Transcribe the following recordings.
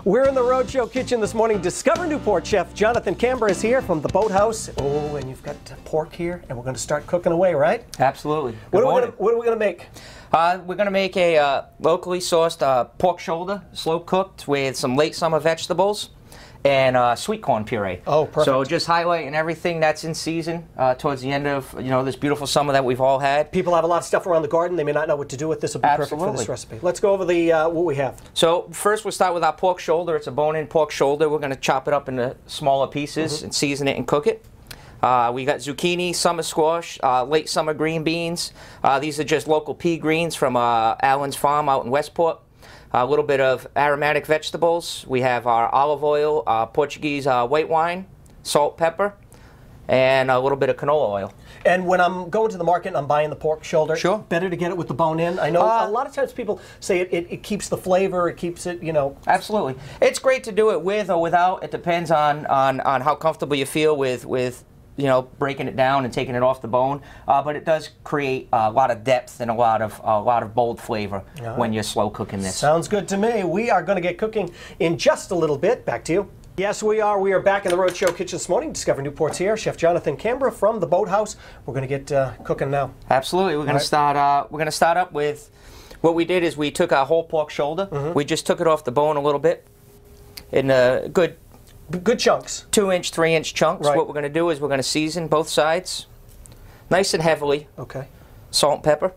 We're in the Rhode Show kitchen this morning. Discover Newport chef Jonathan Camber is here from the Boathouse. Oh, and you've got pork here, and we're going to start cooking away, right? Absolutely. What are we going to make? We're going to make a locally sourced pork shoulder, slow cooked with some late summer vegetables and sweet corn puree. Oh, perfect. So just highlighting everything that's in season towards the end of this beautiful summer that we've all had. People have a lot of stuff around the garden. They may not know what to do with this. Will be perfect for this recipe. Let's go over the what we have. So first we'll start with our pork shoulder. It's a bone-in pork shoulder. We're going to chop it up into smaller pieces and season it and cook it. We got zucchini, summer squash, late summer green beans. These are just local pea greens from Allen's Farm out in Westport. A little bit of aromatic vegetables. We have our olive oil, Portuguese white wine, salt, pepper, and a little bit of canola oil. And when I'm going to the market and I'm buying the pork shoulder, sure, better to get it with the bone in. I know a lot of times people say it keeps the flavor, it keeps it, Absolutely. It's great to do it with or without. It depends on how comfortable you feel with breaking it down and taking it off the bone, but it does create a lot of depth and a lot of bold flavor when you're slow cooking this. Sounds good to me. We are going to get cooking in just a little bit. Back to you. Yes, we are. We are back in the Rhode Show kitchen this morning. Discover Newport's here. Chef Jonathan Camber from the Boathouse. We're going to get cooking now. Absolutely. We're going to start. We're going to start up with what we did is we took our whole pork shoulder. We just took it off the bone a little bit in a good chunks. 2-inch, 3-inch chunks. Right. What we're going to do is we're going to season both sides nice and heavily. Okay. Salt and pepper.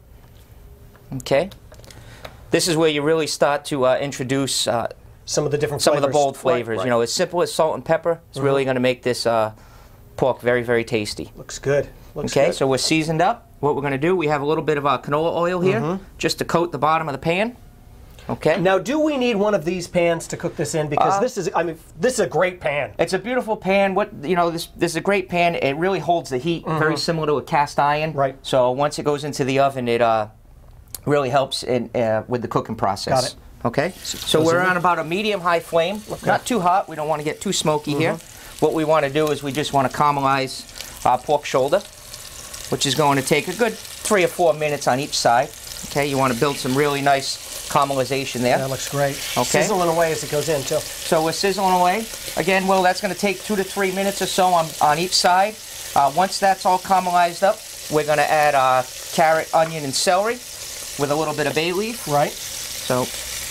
Okay. This is where you really start to introduce some of the different some flavors. of the bold flavors. Right. As simple as salt and pepper is really going to make this pork very, very tasty. Looks good. Looks okay, good. so we're seasoned up. What we're going to do, we have a little bit of canola oil here just to coat the bottom of the pan. Okay. Now, do we need one of these pans to cook this in? Because this is a great pan. It's a beautiful pan. This is a great pan. It really holds the heat, very similar to a cast iron. Right. So once it goes into the oven, it really helps with the cooking process. Got it. Okay. So we're on about a medium-high flame. Okay. Not too hot. We don't want to get too smoky here. What we want to do is we just want to caramelize our pork shoulder, which is going to take a good 3 or 4 minutes on each side. Okay. You want to build some really nice caramelization there. That looks great. Okay. Sizzling away as it goes in, too. So we're sizzling away. Again, that's going to take 2 to 3 minutes or so on each side. Once that's all caramelized up, we're going to add carrot, onion, and celery with a little bit of bay leaf. Right. So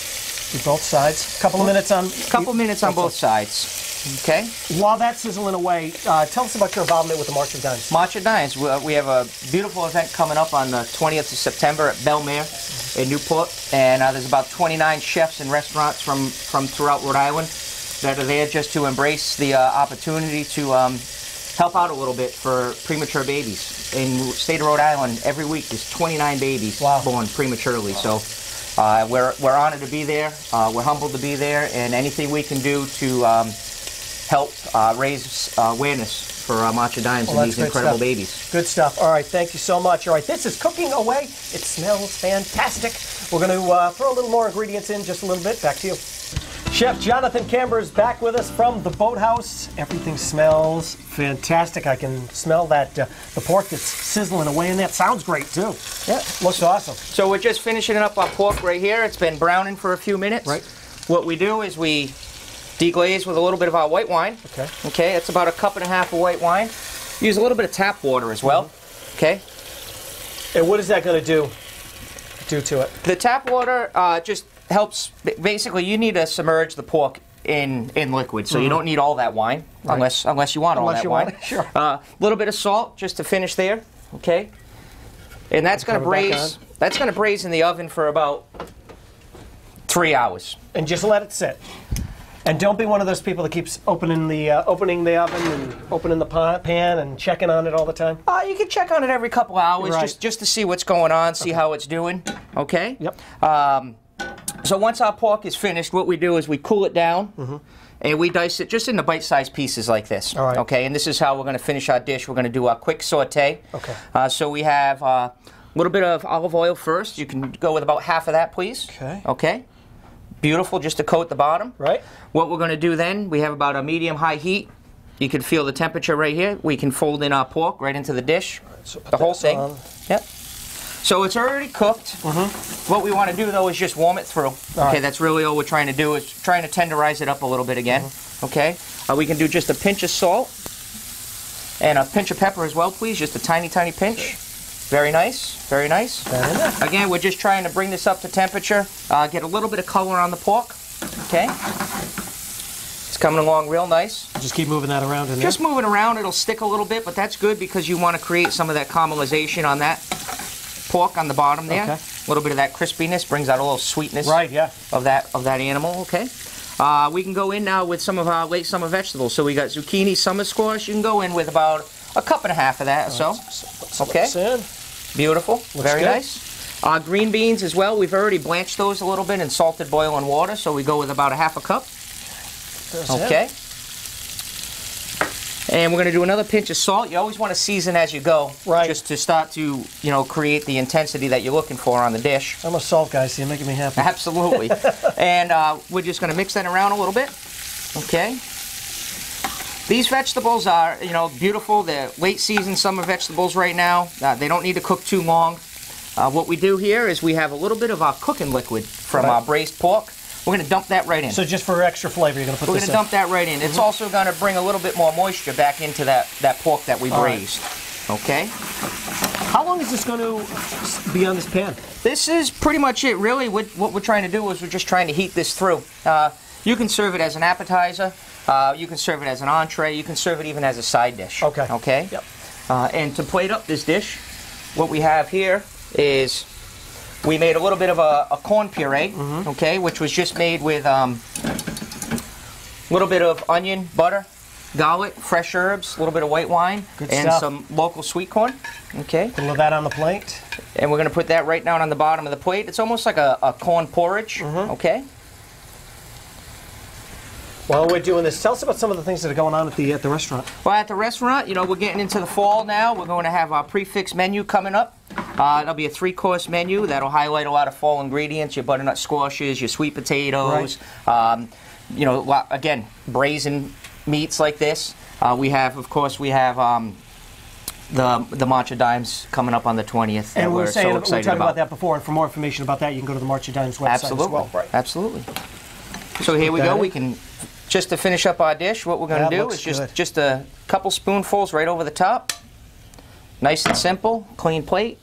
both sides. Couple of minutes on. Couple minutes on both sides. Okay. While that's sizzling away, tell us about your involvement with the March of Dimes. March of Dimes. We have a beautiful event coming up on the 20th of September at Belmare in Newport, and there's about 29 chefs and restaurants from throughout Rhode Island that are there just to embrace the opportunity to help out a little bit for premature babies. In the state of Rhode Island, every week there's 29 babies born prematurely. So we're honored to be there. We're humbled to be there, and anything we can do to help raise awareness for March of Dimes and these incredible babies. Good stuff. All right, thank you so much. All right, this is cooking away. It smells fantastic. We're going to throw a little more ingredients in just a little bit. Back to you. Chef Jonathan Camber is back with us from the Boathouse. Everything smells fantastic. I can smell that the pork that's sizzling away in there. Sounds great, too. Yeah, looks awesome. So we're just finishing up our pork right here. It's been browning for a few minutes. Right. What we do is we deglaze with a little bit of our white wine. Okay. Okay, it's about 1.5 cups of white wine. Use a little bit of tap water as well. Okay. And what is that going to do to it? The tap water just helps. Basically, you need to submerge the pork in liquid, so you don't need all that wine, unless you want all that wine. Sure. A little bit of salt just to finish there. Okay. And that's going to braise. That's going to braise in the oven for about 3 hours. And just let it sit. And don't be one of those people that keeps opening the oven and opening the pan and checking on it all the time. You can check on it every couple hours just to see what's going on, see how it's doing. Okay. Yep. So once our pork is finished, what we do is we cool it down and we dice it just into bite-sized pieces like this. All right. Okay. And this is how we're going to finish our dish. We're going to do a quick saute. Okay. So we have a little bit of olive oil first. You can go with about half of that, please. Okay. Okay. Beautiful, just to coat the bottom. Right. What we're going to do then, we have about a medium-high heat. You can feel the temperature right here. We can fold in our pork right into the dish, Right, so the whole thing. On. Yep. So it's already cooked. What we want to do though is just warm it through. Okay, that's really all we're trying to do, is trying to tenderize it up a little bit again. Okay, we can do just a pinch of salt and a pinch of pepper as well, please. Just a tiny, tiny pinch. Very nice, very nice. Again, we're just trying to bring this up to temperature, get a little bit of color on the pork. Okay, it's coming along real nice. Just keep moving that around in there. Just move it around. It'll stick a little bit, but that's good because you want to create some of that caramelization on that pork on the bottom there. Okay. A little bit of that crispiness brings out a little sweetness. Right, yeah. Of that animal. Okay. We can go in now with some of our late summer vegetables. So we got zucchini, summer squash. You can go in with about a cup and a half of that. Okay. Beautiful. Very nice. Green beans as well. We've already blanched those a little bit in salted boiling water. So we go with about a half a cup. Okay. And we're going to do another pinch of salt. You always want to season as you go, just to start to, create the intensity that you're looking for on the dish. I'm a salt guy, so you're making me happy. Absolutely. And we're just going to mix that around a little bit. Okay. These vegetables are, beautiful. They're late season summer vegetables right now. They don't need to cook too long. What we do here is we have a little bit of our cooking liquid from our braised pork. We're going to dump that right in. So just for extra flavor, you're going to put this in? We're going to dump that right in. It's also going to bring a little bit more moisture back into that pork that we braised. Okay? How long is this going to be on this pan? This is pretty much it, really. What we're trying to do is we're just trying to heat this through. You can serve it as an appetizer. You can serve it as an entree. You can serve it even as a side dish. Okay. Okay? Yep. And to plate up this dish, what we have here is we made a little bit of a corn puree, okay, which was just made with a little bit of onion, butter, garlic, fresh herbs, a little bit of white wine, and some local sweet corn. Okay. Put a little of that on the plate. And we're going to put that right down on the bottom of the plate. It's almost like a corn porridge, okay? While we're doing this, tell us about some of the things that are going on at the restaurant. Well, at the restaurant, we're getting into the fall now. We're going to have our prefix menu coming up. It'll be a 3-course menu that'll highlight a lot of fall ingredients, your butternut squashes, your sweet potatoes, again, braised meats like this. We have the March of Dimes coming up on the 20th. And we're talking about that before, and for more information about that, you can go to the March of Dimes website as well. Right. Absolutely. So here we go. We can, just to finish up our dish, what we're going to do is just a couple spoonfuls right over the top. Nice and simple, clean plate.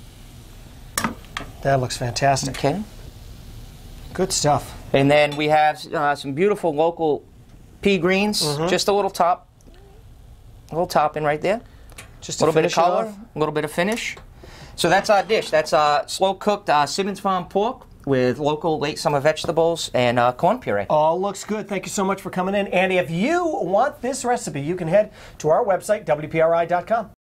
That looks fantastic. Okay. Good stuff. And then we have some beautiful local pea greens. Just a little topping right there. Just a little bit of color, a little bit of finish. So that's our dish. That's slow cooked Simmons Farm pork with local late summer vegetables and corn puree. All looks good. Thank you so much for coming in. And if you want this recipe, you can head to our website, WPRI.com.